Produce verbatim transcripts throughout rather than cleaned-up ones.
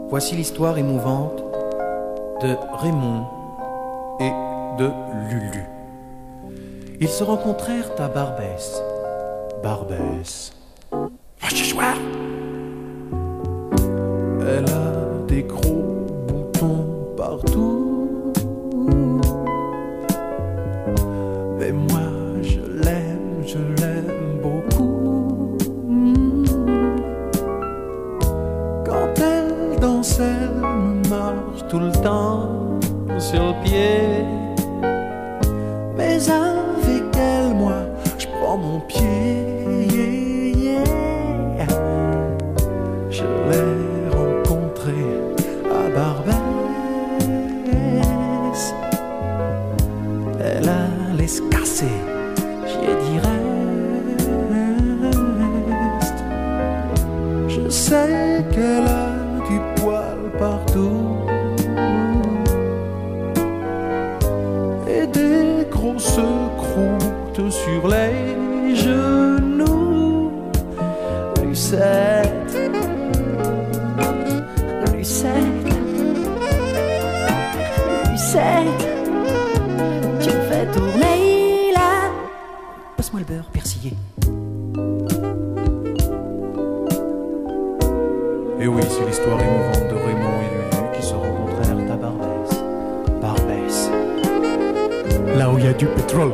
Voici l'histoire émouvante de Raymond et de Lulu. Ils se rencontrèrent à Barbès. Barbès. Elle a des gros boutons partout, mais moi je l'aime, je l'aime beaucoup. Quand elle danse, elle me marche tout le temps sur le pied, mais avec elle, moi, je prends mon pied. Yeah, yeah. Je l'ai rencontrée à Barbès. Elle allait se casser, j'y ai dit reste. Je sais qu'elle a du poil partout et des grosses croûtes sur les genoux. Lucette, Lucette, Lucette, tu me fais tourner là. Passe-moi le beurre persillé. Et oui, c'est l'histoire émouvante de Raymond et Lulu qui se rencontrèrent à Barbès. Barbès, là où il y a du pétrole.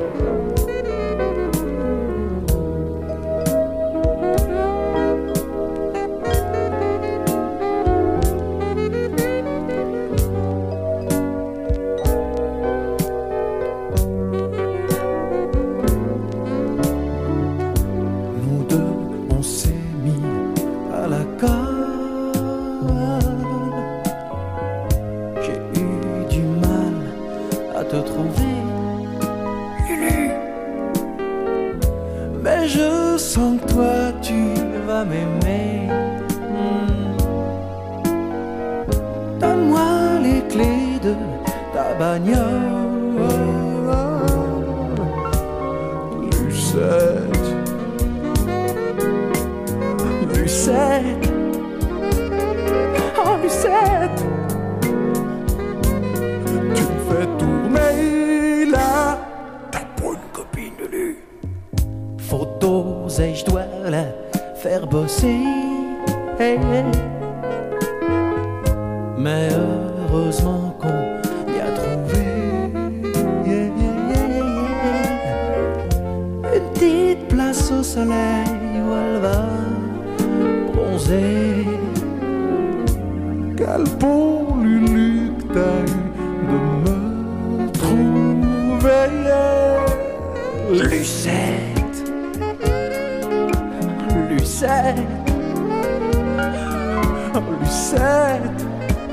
Nous deux, on s'est mis à la colle. J'ai eu du mal à te trouver, Lulu, mais je sens que toi tu vas m'aimer. Hmm. Donne-moi les clés de ta bagnole, Lucette, Lucette, oh Lucette, tu me fais tourner là. T'as pas une copine, Lulu? Photos et je dois la faire bosser, hey, hey. Mais heureusement qu'on y a trouvé, yeah, yeah, yeah, yeah. Une petite place au soleil où elle va bronzer. Quel beau Lulu que t'as eu de me trouver, yeah. Lucette, Lucette, oh Lucette,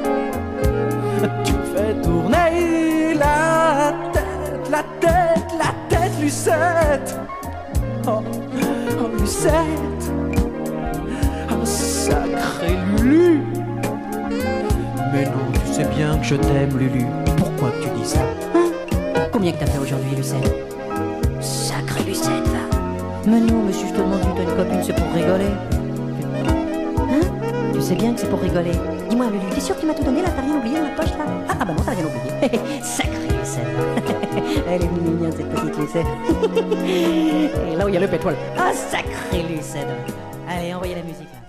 tu me fais tourner la tête, la tête, la tête, Lucette. Oh, oh Lucette, oh sacré Lulu. Mais non, tu sais bien que je t'aime, Lulu. Pourquoi tu dis ça? Hein? Combien que t'as fait aujourd'hui, Lucette? Sacré Lucette, va. Mais non, monsieur, je te demande, tu as une copine, c'est pour rigoler. Hein? Tu sais bien que c'est pour rigoler. Dis-moi, Lulu, t'es sûr que tu m'as tout donné là? T'as rien oublié dans la poche là? Ah, ah bah non, t'as rien oublié. Sacré Lucette. Elle est mignonne cette petite Lucette. Et là où il y a le pétrole. Ah, sacré Lucette. Allez, envoyez la musique là.